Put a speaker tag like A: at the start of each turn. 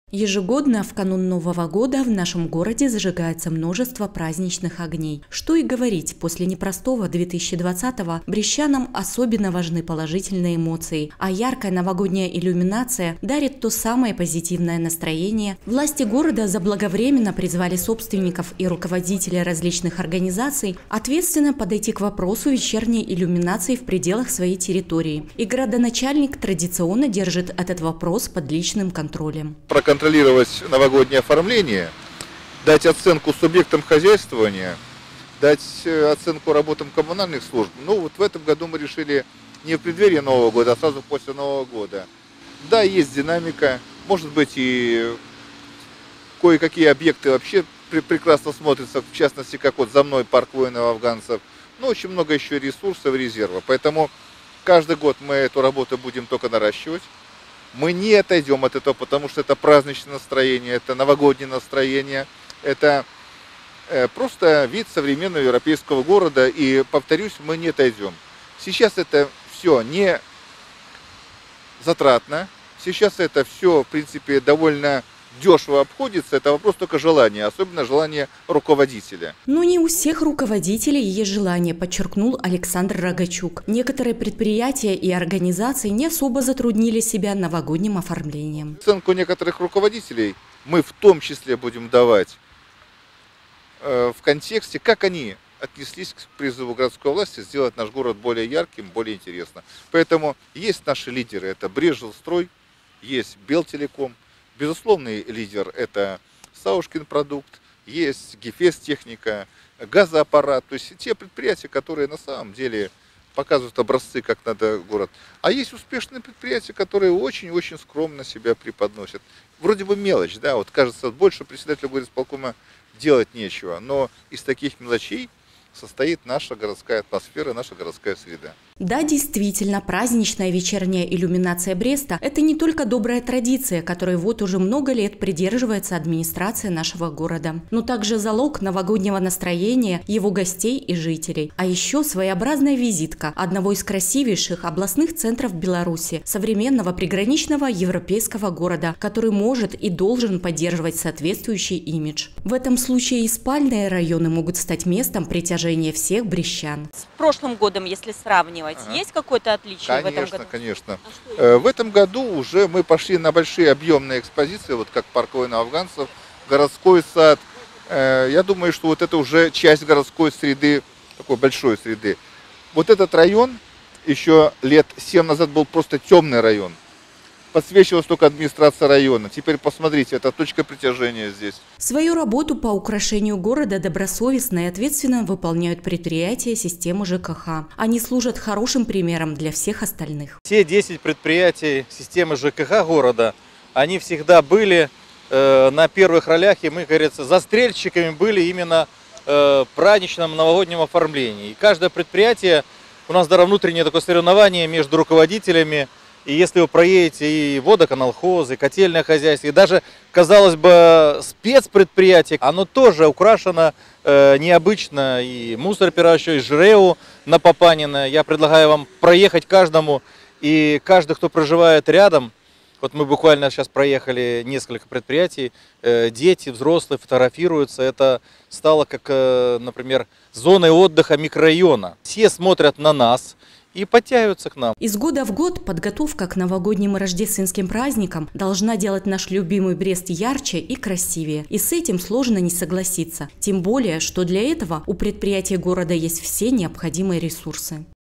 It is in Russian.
A: Ежегодно в канун Нового года в нашем городе зажигается множество праздничных огней. Что и говорить, после непростого 2020-го брестчанам особенно важны положительные эмоции, а яркая новогодняя иллюминация дарит то самое позитивное настроение. Власти города заблаговременно призвали собственников и руководителей различных организаций ответственно подойти к вопросу вечерней иллюминации в пределах своей территории. И градоначальник традиционно держит этот вопрос под личным контролем.
B: Проконтролировать новогоднее оформление, дать оценку субъектам хозяйствования, дать оценку работам коммунальных служб. Ну вот в этом году мы решили не в преддверии Нового года, а сразу после Нового года. Да, есть динамика, может быть и кое-какие объекты вообще прекрасно смотрятся, в частности, как вот за мной парк воинов-афганцев, но очень много еще ресурсов и резерва. Поэтому каждый год мы эту работу будем только наращивать. Мы не отойдем от этого, потому что это праздничное настроение, это новогоднее настроение, это просто вид современного европейского города, и, повторюсь, мы не отойдем. Сейчас это все не затратно, сейчас это все, в принципе, довольно дешево обходится, это вопрос только желания, особенно желания руководителя.
A: Но не у всех руководителей есть желание, подчеркнул Александр Рогачук. Некоторые предприятия и организации не особо затруднили себя новогодним оформлением.
B: Оценку некоторых руководителей мы в том числе будем давать в контексте, как они отнеслись к призыву городской власти сделать наш город более ярким, более интересным. Поэтому есть наши лидеры, это Брестжилстрой, есть Белтелеком. Безусловный лидер – это Саушкин продукт, есть Гефест-техника, газоаппарат, то есть те предприятия, которые на самом деле показывают образцы, как надо город. А есть успешные предприятия, которые очень-очень скромно себя преподносят. Вроде бы мелочь, да, вот кажется, больше председателю горисполкома делать нечего, но из таких мелочей состоит наша городская атмосфера, наша городская среда.
A: Да, действительно, праздничная вечерняя иллюминация Бреста – это не только добрая традиция, которой вот уже много лет придерживается администрация нашего города, но также залог новогоднего настроения его гостей и жителей. А еще своеобразная визитка одного из красивейших областных центров Беларуси, современного приграничного европейского города, который может и должен поддерживать соответствующий имидж. В этом случае и спальные районы могут стать местом притяжения всех брестчан.
C: С прошлым годом, если сравнивать, есть какое-то отличие в этом году?
B: Конечно. В этом году уже мы пошли на большие объемные экспозиции, вот как парк воинов-афганцев, городской сад. Я думаю, что вот это уже часть городской среды, такой большой среды. Вот этот район еще лет 7 назад был просто темный район. Подсвечивалась только администрация района. Теперь посмотрите, это точка притяжения здесь.
A: Свою работу по украшению города добросовестно и ответственно выполняют предприятия системы ЖКХ. Они служат хорошим примером для всех остальных.
D: Все 10 предприятий системы ЖКХ города, они всегда были на первых ролях, и мы, как говорится, застрельщиками были именно в праздничном новогоднем оформлении. И каждое предприятие, у нас даже внутреннее такое соревнование между руководителями. И если вы проедете и водоканалхоз, и котельное хозяйство, и даже, казалось бы, спецпредприятие, оно тоже украшено необычно, и мусоропировщик, и ЖРЭУ на Папанина. Я предлагаю вам проехать каждому, и каждый, кто проживает рядом, вот мы буквально сейчас проехали несколько предприятий, дети, взрослые фотографируются, это стало как, например, зоной отдыха микрорайона. Все смотрят на нас и подтягиваются к нам.
A: Из года в год подготовка к новогодним и рождественским праздникам должна делать наш любимый Брест ярче и красивее. И с этим сложно не согласиться. Тем более, что для этого у предприятий города есть все необходимые ресурсы.